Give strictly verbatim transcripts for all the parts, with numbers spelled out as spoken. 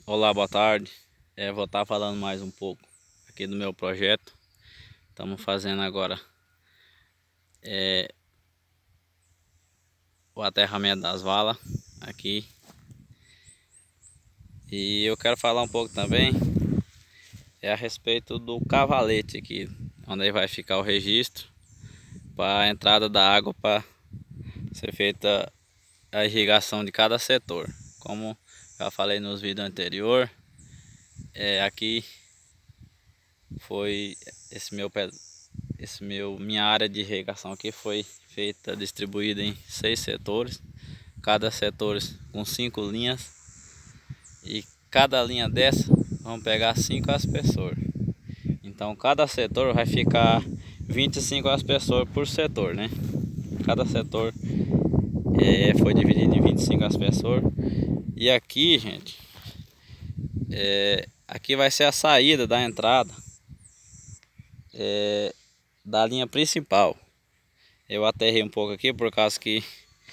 Olá, boa tarde. É, vou estar falando mais um pouco aqui do meu projeto. Estamos fazendo agora é, o aterramento das valas aqui. E eu quero falar um pouco também é a respeito do cavalete aqui, onde aí vai ficar o registro para a entrada da água para ser feita a irrigação de cada setor. Como já falei nos vídeos anteriores, é, aqui foi esse meu esse meu minha área de irrigação aqui foi feita distribuída em seis setores, cada setor com cinco linhas, e cada linha dessa vamos pegar cinco aspersores. Então cada setor vai ficar vinte e cinco aspersores por setor, né? Cada setor é, foi dividido em vinte e cinco aspersores. E aqui, gente, é, aqui vai ser a saída da entrada é, da linha principal. Eu aterrei um pouco aqui por causa que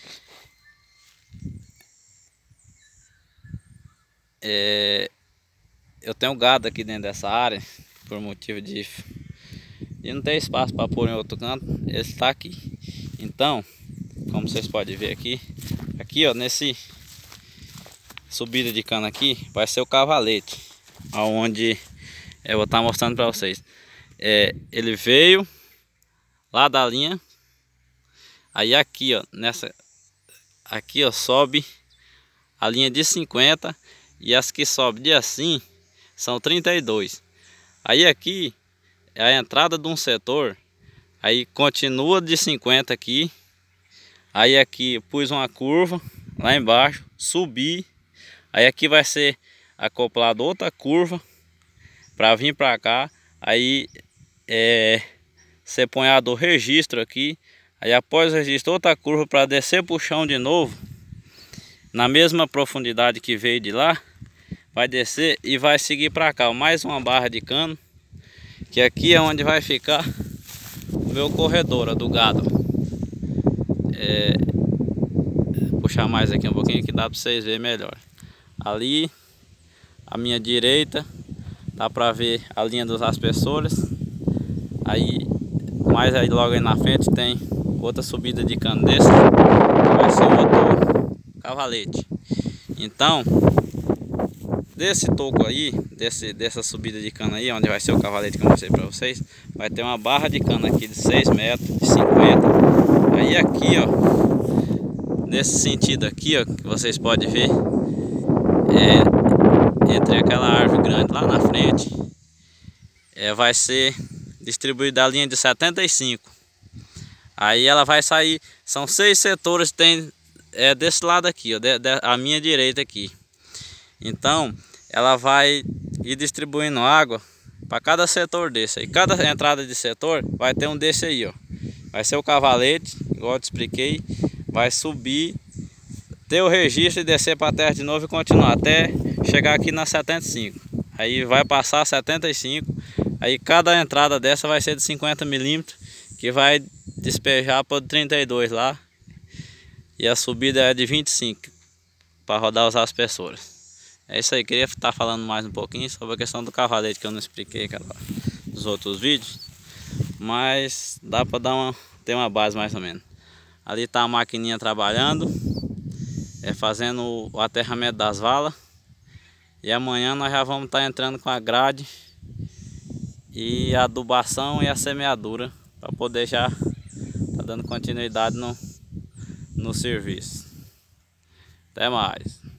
é, eu tenho gado aqui dentro dessa área, por motivo de, de não ter espaço para pôr em outro canto. Ele está aqui. Então, como vocês podem ver aqui, aqui ó, nesse subida de cana aqui vai ser o cavalete, aonde eu vou estar mostrando para vocês. É, ele veio lá da linha, aí aqui ó, nessa aqui ó, sobe a linha de cinquenta, e as que sobe de assim são trinta e dois. Aí aqui é a entrada de um setor, aí continua de cinquenta aqui, aí aqui pus uma curva lá embaixo, subi, aí aqui vai ser acoplado outra curva para vir para cá. Aí é, você põe a do registro aqui, aí após o registro outra curva para descer para o chão de novo, na mesma profundidade que veio de lá, vai descer e vai seguir para cá, mais uma barra de cano, que aqui é onde vai ficar o meu corredor do gado. É, vou puxar mais aqui um pouquinho que dá para vocês verem melhor. Ali à minha direita dá para ver a linha dos aspersores. Aí mais aí logo aí na frente tem outra subida de cano desse, que vai ser outro cavalete. Então desse toco aí, desse, dessa subida de cano aí, onde vai ser o cavalete que eu mostrei para vocês, vai ter uma barra de cano aqui de seis metros, de cinquenta. Aí aqui ó, nesse sentido aqui ó, que vocês podem ver, é, entre aquela árvore grande lá na frente, é, vai ser distribuída a linha de setenta e cinco. Aí ela vai sair, são seis setores, tem é, desse lado aqui ó, de, de, a minha direita aqui. Então ela vai ir distribuindo água para cada setor desse aí. Cada entrada de setor vai ter um desse aí ó, vai ser o cavalete, igual eu te expliquei. Vai subir, ter o registro e descer para a terra de novo e continuar até chegar aqui na setenta e cinco. Aí vai passar setenta e cinco. Aí cada entrada dessa vai ser de cinquenta milímetros, que vai despejar para trinta e dois lá. E a subida é de vinte e cinco para rodar os aspersores. É isso aí, queria estar falando mais um pouquinho sobre a questão do cavalete, que eu não expliquei cara, nos outros vídeos, mas dá para dar uma, ter uma base mais ou menos. Ali está a maquininha trabalhando, é, fazendo o aterramento das valas, e amanhã nós já vamos estar entrando com a grade e a adubação e a semeadura para poder já estar dando continuidade no, no serviço. Até mais.